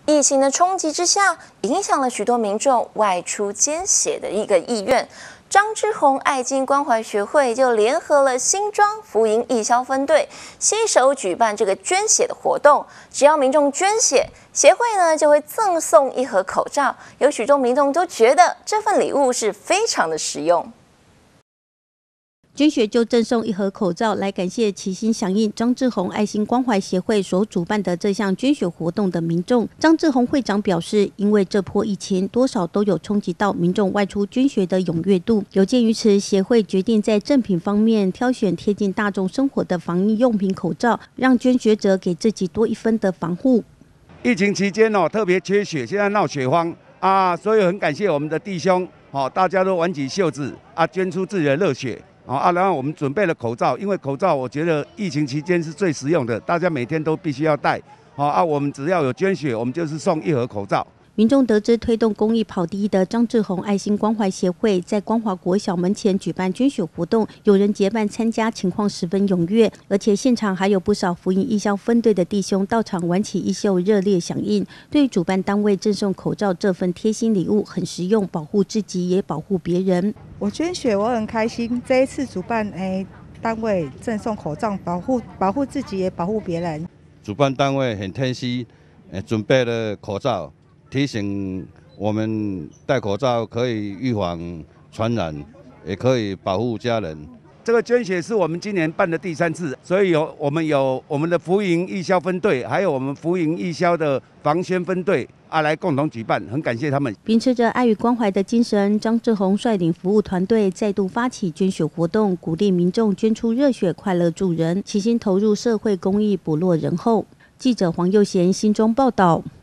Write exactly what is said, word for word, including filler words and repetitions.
疫情的冲击之下，影响了许多民众外出捐血的一个意愿。张志宏爱心关怀学会就联合了新庄福音义消分队，携手举办这个捐血的活动。只要民众捐血，协会呢就会赠送一盒口罩。有许多民众都觉得这份礼物是非常的实用。 捐血就赠送一盒口罩，来感谢齐心响应张志宏爱心关怀协会所主办的这项捐血活动的民众。张志宏会长表示，因为这波疫情，多少都有冲击到民众外出捐血的踊跃度。有鉴于此，协会决定在赠品方面挑选贴近大众生活的防疫用品口罩，让捐血者给自己多一分的防护。 疫情期间哦，特别缺血，现在闹血荒啊，所以很感谢我们的弟兄，哦，大家都挽起袖子啊，捐出自己的热血。 啊，然后我们准备了口罩，因为口罩我觉得疫情期间是最实用的，大家每天都必须要戴。好啊，我们只要有捐血，我们就是送一盒口罩。 民众得知推动公益跑第一的张志宏爱心关怀协会在光华国小门前举办捐血活动，有人结伴参加，情况十分踊跃，而且现场还有不少福音义消分队的弟兄到场挽起衣袖，热烈响应。对于主办单位赠送口罩这份贴心礼物很实用，保护自己也保护别人。 我捐血我很开心，这一次主办诶单位赠送口罩，保护保护自己也保护别人。 主办单位很贴心，诶准备了口罩。 提醒我们戴口罩可以预防传染，也可以保护家人。 这个捐血是我们今年办的第三次，所以有我们有我们的福营义消分队，还有我们福营义消的防宣分队啊，来共同举办，很感谢他们。 秉持着爱与关怀的精神，张志宏率领服务团队再度发起捐血活动，鼓励民众捐出热血，快乐助人，齐心投入社会公益，不落人后。记者黄佑贤新庄报道。